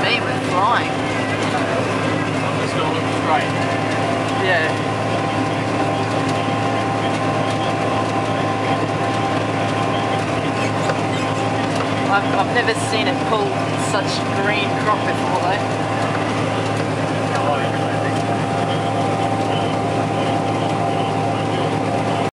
me with flying. It's going to look great. Yeah. I've never seen it pull such green crop before though.